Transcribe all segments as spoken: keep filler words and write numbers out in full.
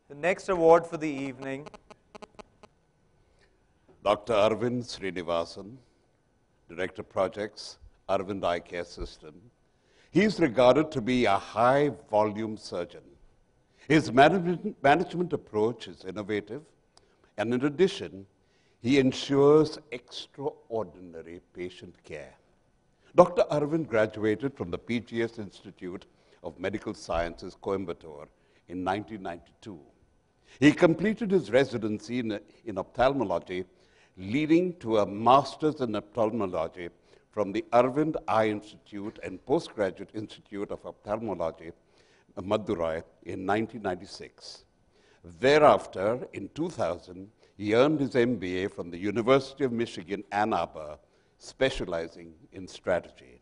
The next award for the evening. Doctor Arvind Srinivasan, Director Projects, Arvind Eye Care System. He is regarded to be a high-volume surgeon. His management, management approach is innovative, and in addition, he ensures extraordinary patient care. Doctor Arvind graduated from the P G S Institute of Medical Sciences, Coimbatore, in nineteen ninety-two. He completed his residency in, in ophthalmology, leading to a master's in ophthalmology from the Arvind Eye Institute and Postgraduate Institute of Ophthalmology, Madurai, in nineteen ninety-six. Thereafter, in two thousand, he earned his M B A from the University of Michigan, Ann Arbor, specializing in strategy.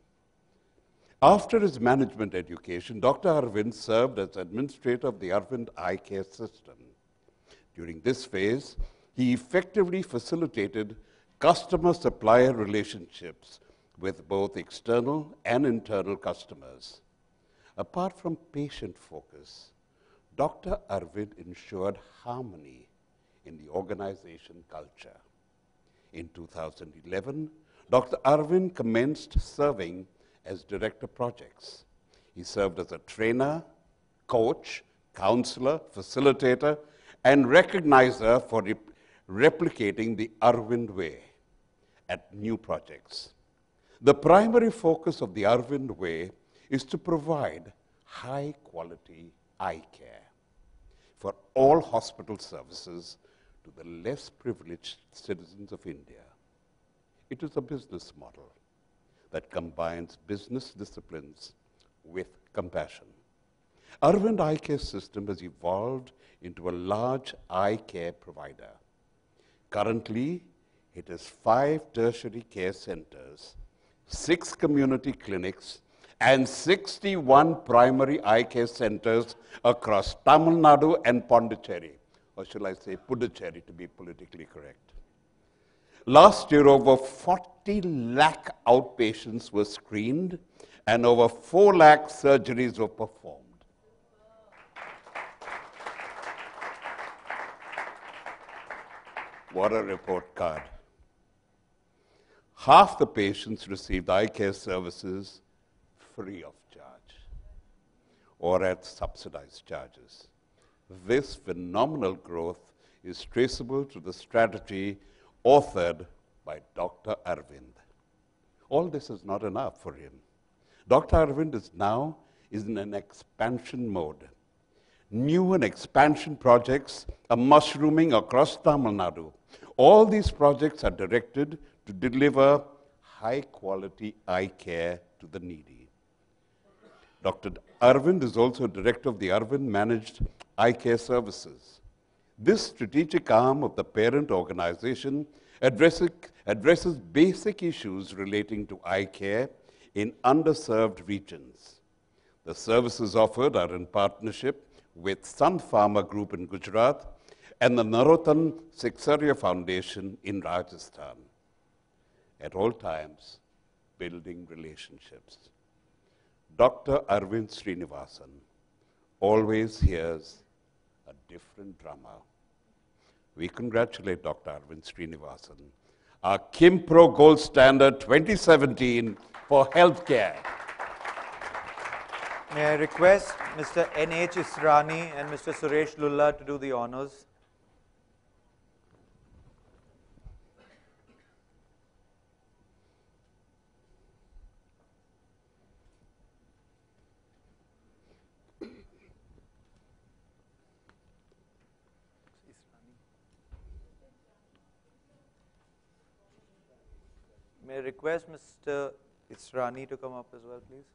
After his management education, Doctor Arvind served as administrator of the Arvind Eye Care System. During this phase, he effectively facilitated customer-supplier relationships with both external and internal customers. Apart from patient focus, Doctor Arvind ensured harmony in the organization culture. In two thousand eleven, Doctor Arvind commenced serving as Director Projects. He served as a trainer, coach, counselor, facilitator, and recognizer for rep replicating the Arvind Way at new projects. The primary focus of the Arvind Way is to provide high-quality eye care for all hospital services to the less privileged citizens of India. It is a business model that combines business disciplines with compassion. Arvind Eye Care System has evolved into a large eye care provider. Currently, it has five tertiary care centers, six community clinics, and sixty-one primary eye care centers across Tamil Nadu and Pondicherry, or shall I say Puducherry to be politically correct. Last year, over forty lakh outpatients were screened and over four lakh surgeries were performed. What a report card. Half the patients received eye care services free of charge or at subsidized charges. This phenomenal growth is traceable to the strategy authored by Doctor Arvind. All this is not enough for him. Doctor Arvind is now is in an expansion mode. New and expansion projects are mushrooming across Tamil Nadu. All these projects are directed to deliver high-quality eye care to the needy. Doctor Arvind is also director of the Arvind Managed Eye Care Services. This strategic arm of the parent organization addresses, addresses basic issues relating to eye care in underserved regions. The services offered are in partnership with Sun Pharma Group in Gujarat and the Narottam Sexaria Foundation in Rajasthan. At all times, building relationships. Doctor Arvind Srinivasan always hears a different drummer. We congratulate Doctor Arvind Srinivasan, our KimPro Gold Standard twenty seventeen for healthcare. May I request Mister N H Israni and Mister Suresh Lulla to do the honors. May I request Mister Israni to come up as well, please?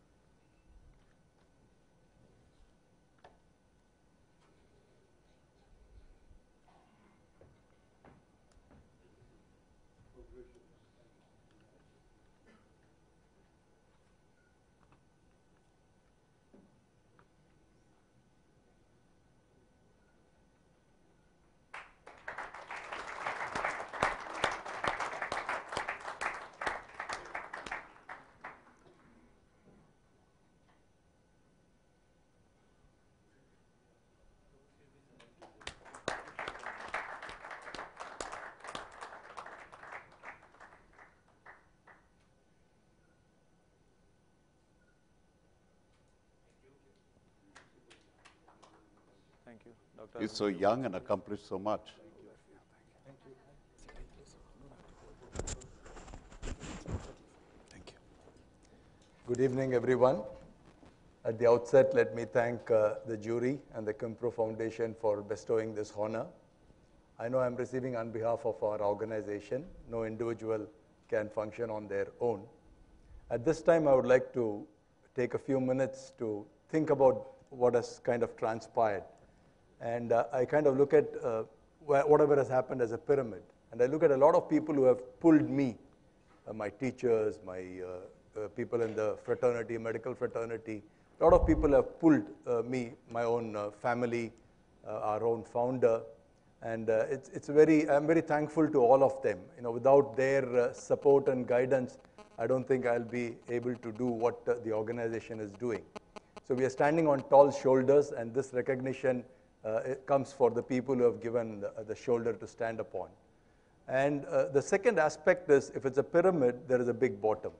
Thank you, Doctor He's so young and accomplished so much. Thank you. Good evening, everyone. At the outset, let me thank uh, the jury and the Kimpro Foundation for bestowing this honor. I know I'm receiving on behalf of our organization. No individual can function on their own. At this time, I would like to take a few minutes to think about what has kind of transpired. And uh, I kind of look at uh, wh whatever has happened as a pyramid. And I look at a lot of people who have pulled me, uh, my teachers, my uh, uh, people in the fraternity, medical fraternity. A lot of people have pulled uh, me, my own uh, family, uh, our own founder. And uh, it's, it's very, I'm very thankful to all of them. You know, without their uh, support and guidance, I don't think I'll be able to do what uh, the organization is doing. So we are standing on tall shoulders, and this recognition uh, it comes for the people who have given the, the shoulder to stand upon. And uh, the second aspect is, if it's a pyramid, there is a big bottom.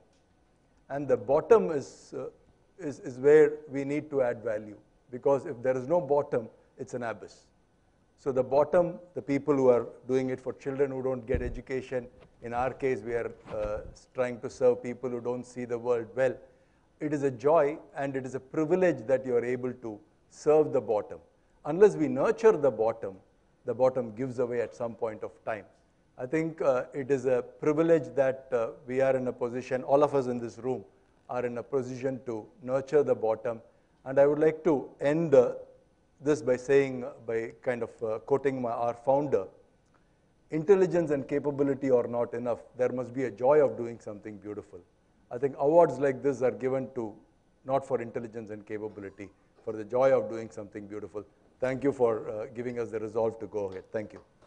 And the bottom is, uh, is, is where we need to add value. Because if there is no bottom, it's an abyss. So the bottom, the people who are doing it for children who don't get education. In our case, we are uh, trying to serve people who don't see the world well. It is a joy and it is a privilege that you are able to serve the bottom. Unless we nurture the bottom, the bottom gives away at some point of time. I think uh, it is a privilege that uh, we are in a position, all of us in this room are in a position to nurture the bottom. And I would like to end uh, this by saying, by kind of uh, quoting my, our founder, intelligence and capability are not enough. There must be a joy of doing something beautiful. I think awards like this are given to, not for intelligence and capability, for the joy of doing something beautiful. Thank you for uh, giving us the resolve to go ahead. Thank you.